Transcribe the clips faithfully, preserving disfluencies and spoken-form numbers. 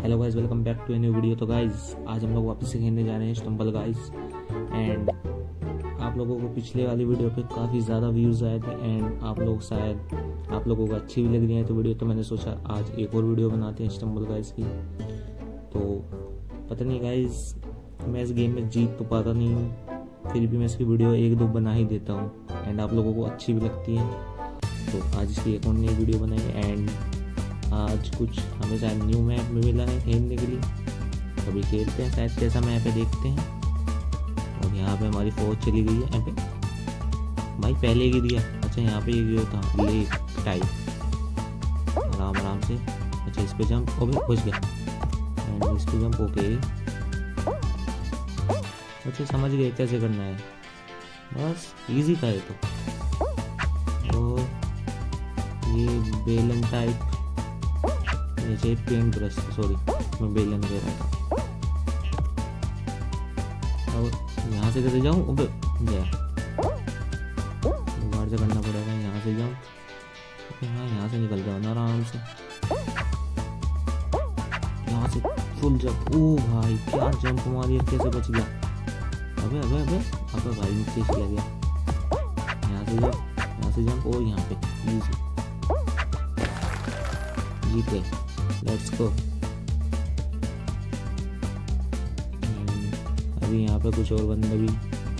Hello guys, welcome back to a new video. तो guys आज हम लोग वापस से खेलने जा रहे हैं स्टम्बल गाइस। एंड आप लोगों को पिछले वाली वीडियो पे काफ़ी ज़्यादा व्यूज़ आए थे एंड आप लोग शायद आप लोगों को अच्छी भी लग रही है तो वीडियो, तो मैंने सोचा आज एक और वीडियो बनाते हैं स्टम्बल गाइस की। तो पता नहीं गाइस, मैं इस गेम में जीत तो पाता नहीं हूँ, फिर भी मैं इसकी वीडियो एक दो बना ही देता हूँ एंड आप लोगों को अच्छी भी लगती है। तो आज इसकी एक और नई वीडियो बनाई एंड आज कुछ हमें शायद न्यू मैप में मिला है खेलने के लिए। अभी खेलते हैं, शायद कैसा मैप है देखते हैं। और यहाँ पे हमारी फौज चली गई है। यहाँ पे भाई पहले ही दिया। अच्छा यहाँ पे ये था लेक टाइप, आराम आराम से। अच्छा इस पे जंप, ओके घुस गया एंड इस पे जंप, ओके। अच्छा समझ गए कैसे करना है, बस इजी था ये तो। और ये बेलन टाइप, जैसे पेंट ब्रश, सॉरी मैं बेलन कह रहा था। और यहाँ से कैसे जाऊँ, अबे गया, बाहर से करना पड़ेगा। यहाँ से जाऊँ, हाँ यहाँ से निकल जाओ ना आराम से। यहाँ से फुल जंप, ओ भाई क्या जंप मारी, कैसे बच गया। अबे अबे अबे अबे भाई नीचे चला गया। यहाँ से जंप, यहाँ से जंप और यहाँ पे इजी, जीत गए। Let's go. अभी यहाँ पे कुछ और बंदे भी,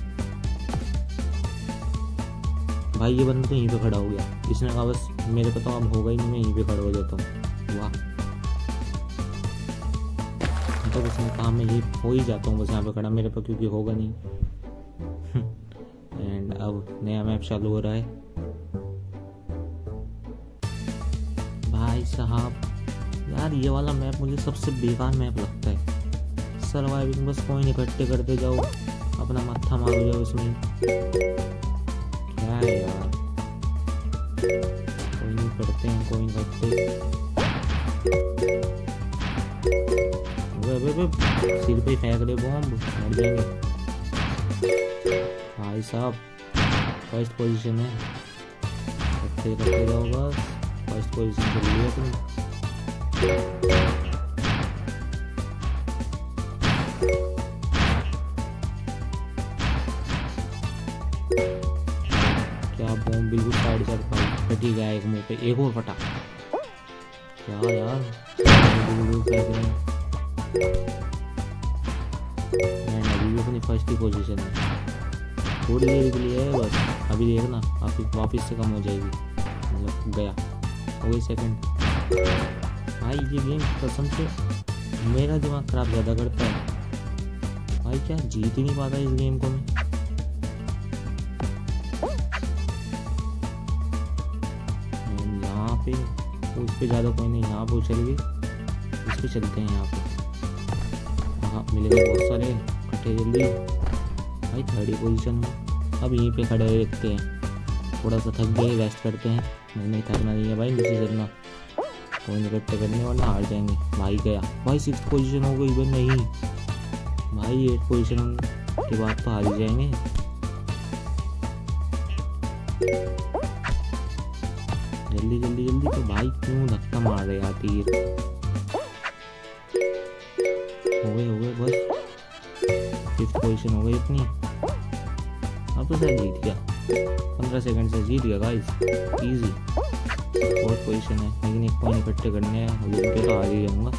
भाई ये बंदा तो यहीं पे खड़ा हो गया। इसने कहा बस मेरे को तो अब होगा ही नहीं, मैं यहीं पे खड़ा हो जाता हूँ। वाह, तो बस मैं कहा मैं ये हो ही जाता हूँ बस यहाँ पे खड़ा, मेरे पे क्योंकि होगा नहीं। एंड अब नया मैप चालू हो रहा है। भाई साहब यार ये वाला मैप मुझे सबसे बेकार मैप लगता है। सर्वाइविंग, बस कॉइन इकट्ठे करते जाओ, अपना मत्था मारो जाओ इसमें। क्या है यार, कॉइन करते हैं, कॉइन करते। सिर पे फेंक दे बॉम्ब, मर जाएंगे। भाई साहब फर्स्ट पोजीशन है, करते करते जाओ बस। फर्स्ट पोजीशन के लिए अपनी क्या बॉम्ब बिल्कुल साइड साइड फाइट फटी गया, एक मुंह पे एक और फटा। क्या यार फेंक रहे हैं। अभी भी अपनी फर्स्ट ही पोजीशन है, थोड़ी देर के लिए है बस। अभी देखना वापिस वापिस से कम हो जाएगी, मतलब गया हो गई सेकंड। भाई ये गेम कसम से मेरा दिमाग खराब ज़्यादा करता है। भाई क्या जीत ही नहीं पाता इस गेम को मैं। यहाँ पे तो उस पर ज़्यादा कोई नहीं, यहाँ पे चल गई, इस पे चलते हैं। यहाँ पे हाँ मिलेगा बहुत सारे, इकट्ठे जल्दी। भाई थर्ड पोजीशन में, अब यहीं पे खड़े रहते हैं। थोड़ा सा थक गए, रेस्ट करते हैं। नहीं नहीं थकना नहीं है भाई, नीचे चलना, कोई इकट्ठे करने वरना हार जाएंगे। भाई गया, भाई सिक्स पोजीशन हो गई। भाई नहीं भाई, एट पोजीशन के बाद तो हार ही जाएंगे। जल्दी जल्दी जल्दी। तो भाई क्यों धक्का मार रहे यार, तीर हो गए हो गए बस। फिफ्थ पोजीशन हो गई अपनी, अब तो शायद जीत गया। पंद्रह सेकंड से जीत गया गाइस, इजी। फोर्थ पोजीशन है, लेकिन एक पॉइंट इकट्ठे करने हैं, अभी उनके तो हार ही जाऊंगा।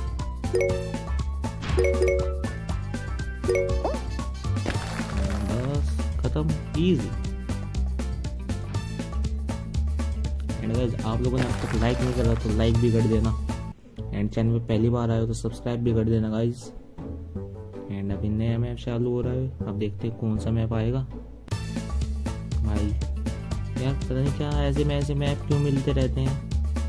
बस खत्म, इजी। एंड गाइस आप लोगों ने अब तक लाइक नहीं करा तो लाइक भी कर देना, एंड चैनल में पहली बार आए हो तो सब्सक्राइब भी कर देना गाइस। एंड अभी नया मैप चालू हो रहा है, अब देखते हैं कौन सा मैप आएगा। भाई यार पता नहीं क्या ऐसे में ऐसे मैप क्यों मिलते रहते हैं।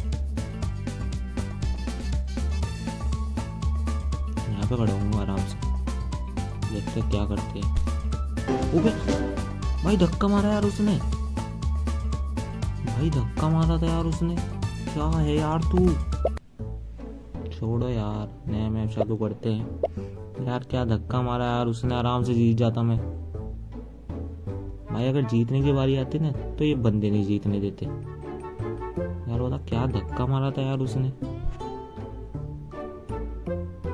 यहाँ पे खड़ा हूँ आराम से, देखते क्या करते हैं। ओके भाई धक्का मारा यार उसने, भाई धक्का मारा था यार उसने। क्या है यार तू, छोड़ो यार, नया मैप चालू करते हैं। यार क्या धक्का मारा यार उसने, आराम से जीत जाता मैं। भाई अगर जीतने की बारी आती ना तो ये बंदे नहीं जीतने देते यार। बता क्या धक्का मारा था यार उसने।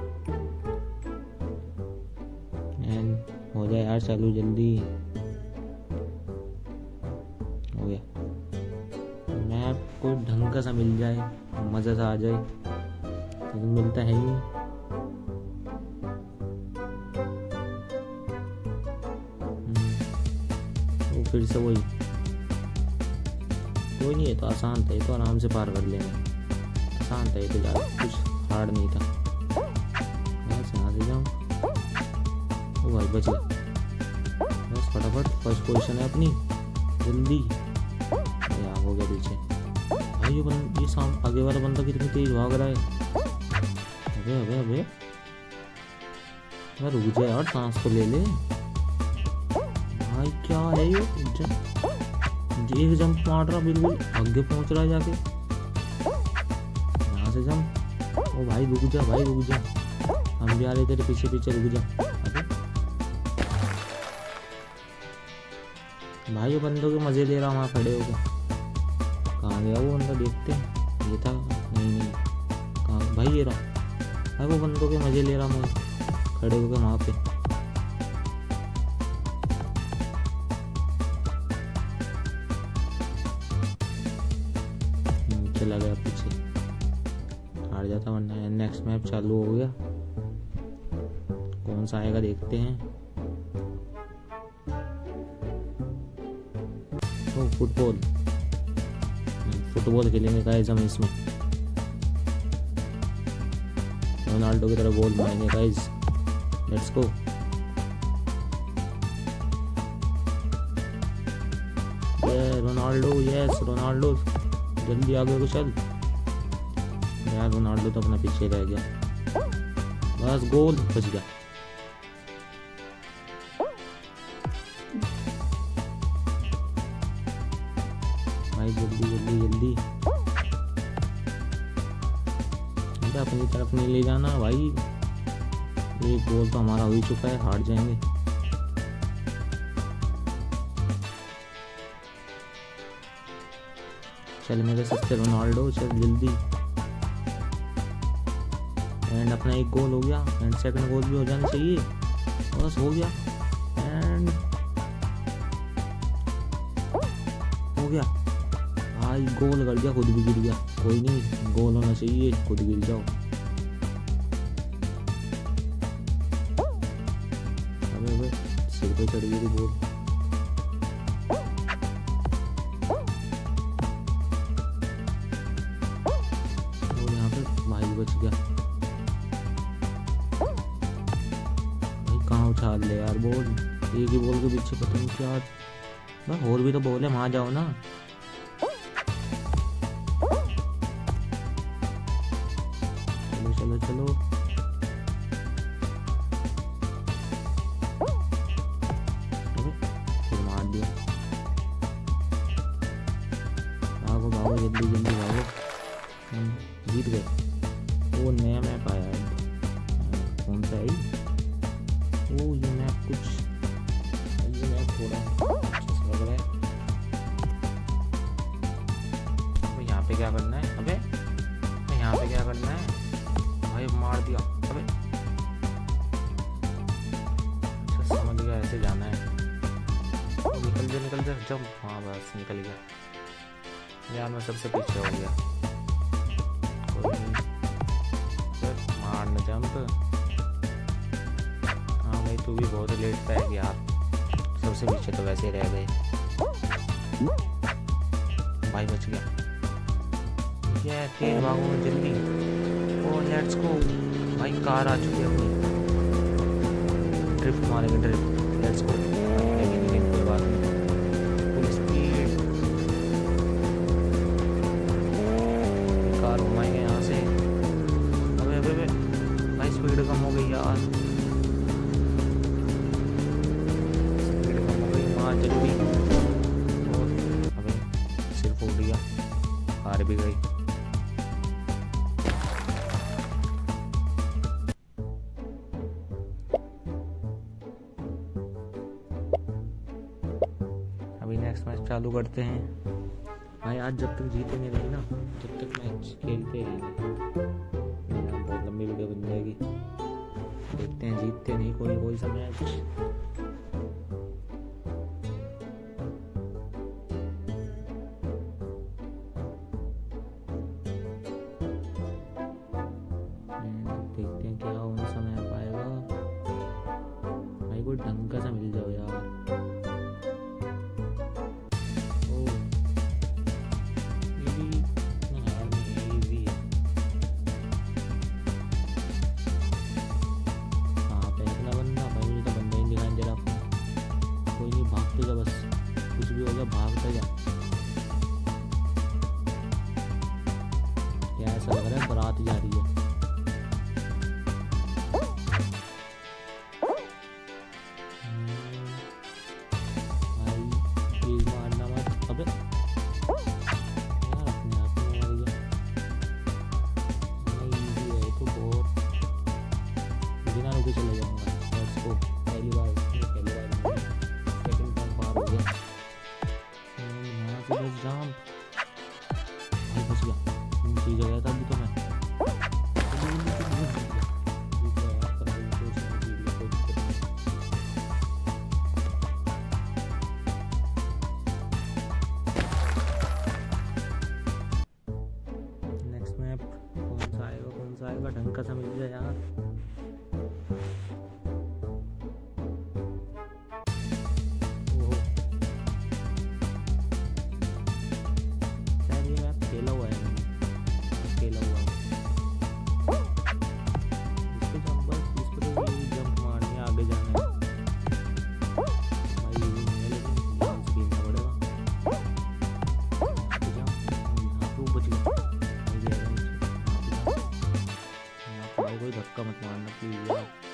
यार चालू जल्दी। हो गया। मैप कोई ढंग का सा मिल जाए, मजा सा आ जाए, तो मिलता है ही। वो फिर से वही, कोई नहीं है तो आसान था, ये तो आराम से पार कर लेंगे। आसान था ये तो, ज़्यादा कुछ हार्ड नहीं था। बस यहाँ से जाऊँ। ओ भाई बच गया। बस फटाफट फर्स्ट पोजीशन है अपनी, जल्दी। यार हो गया पीछे भाई। ये बंद ये साम आगे वाला बंदा कितनी तेज भाग रहा है। अबे अबे अबे यार रुक जा यार, सांस तो ले ले भाई। क्या है ये, एक जंप मार रहा, बिल्कुल आगे पहुंच रहा है जाके। यहाँ से जंप। ओ भाई रुक जा भाई, रुक जा, हम भी आ रहे तेरे पीछे पीछे, रुक जा। अबे भाई ये बंदों के मजे ले रहा वहाँ खड़े होकर। कहाँ गया वो बंदा, देखते हैं। ये था, नहीं नहीं कहाँ भाई, ये रहा भाई। वो बंदों के मजे ले रहा मैं खड़े होकर वहाँ पे। चला गया पीछे, हार जाता वरना। नेक्स्ट मैप चालू हो गया, कौन सा आएगा देखते हैं। ओ फुटबॉल, फुटबॉल खेलेंगे गाइस हम इसमें। रोनाल्डो की तरह बॉल मारेंगे गाइस, लेट्स गो। ये रोनाल्डो, यस रोनाल्डो, जल्दी आगे को चल यार। रोनाल्डो तो अपना पीछे रह गया। बस गोल, बच गया। भाई जल्दी जल्दी जल्दी, अपनी तरफ नहीं ले जाना भाई। एक गोल तो हमारा हो ही चुका है, हार जाएंगे। चल मेरे सस्ते रोनाल्डो, चल जल्दी। एंड अपना एक गोल हो गया, एंड सेकंड गोल भी हो जाना चाहिए। बस हो गया, एंड हो गया भाई। गोल कर दिया, खुद भी गिर गया। कोई नहीं, गोल होना चाहिए, खुद गिर जाओ। अबे अबे सिर पे चढ़ गई बॉल। भाई बच गया भाई। कहाँ उछाल ले यार बॉल, एक ही बॉल के पीछे पता नहीं क्या। भाई और भी तो बॉल है, वहां जाओ ना। चलो चलो चलो, फिर मार दिया। भागो भागो जल्दी जल्दी भागो, हम जीत गए। वो नया मैप आया है, कौन सा है? ओ ये मैप कुछ, ये मैप थोड़ा अच्छा सा लग रहा है। तो यहाँ पे क्या करना है? अबे यहाँ पे क्या करना है भाई? मार दिया। अबे अच्छा समझ गया, ऐसे जाना है। निकल जा निकल जा, जब हाँ बस निकल गया यार। मैं सबसे पीछे हो गया। मारना जंप। हाँ भाई तू भी बहुत लेट पे है यार, सबसे पीछे तो वैसे रह गए। भाई बच गया। ये तेज भागो जल्दी। ओ लेट्स गो भाई, कार आ चुकी है अपनी। ड्रिफ्ट मारेंगे, ड्रिफ्ट, लेट्स गो। लेकिन लेकिन कोई बात नहीं, फुल स्पीड कार घुमाएंगे यहाँ से। अबे अबे अबे भाई स्पीड कम हो गई यार, स्पीड कम हो गई। मार जल्दी। अबे सिर फूट गया, हार भी गई। अभी नेक्स्ट मैच चालू करते हैं भाई। आज जब तक जीते नहीं रहे ना, जब तक मैच खेलते रहेंगे। बहुत लंबी वीडियो बन जाएगी। देखते हैं जीतते नहीं कोई कोई सा मैच। कोई ढंग का सा मिल जाओ यार। ओ ये भी यार नहीं इजी है। हाँ पे इतना बंदा भाई, मुझे तो बंदा ही दिखाई दे रहा। कोई नहीं, भागते जा बस, कुछ भी हो जाए भागते जा। क्या ऐसा लग रहा है बारात जा रही है। अबे यार अपने आप में मर गया। नहीं इजी है तो बहुत, बिना रुके चले जाऊंगा। Let's go. पहली बार पहली बार सेकंड टाइम पार हो गया। यहाँ से बस जंप, भाई बच गया। ऊंची जगह था अभी तो मैं। आएगा ढंग का सा मिल जाए यार। ओहो शायद ये मैप खेला हुआ है, मैंने खेला हुआ है। इस पे जंप, बस इस पे तो यही जंप मारनी है, आगे जाना है भाई। ये नहीं है लेकिन ध्यान से खेलना पड़ेगा। यहाँ पे बच गया। कोई धक्का मत मारना प्लीज यार।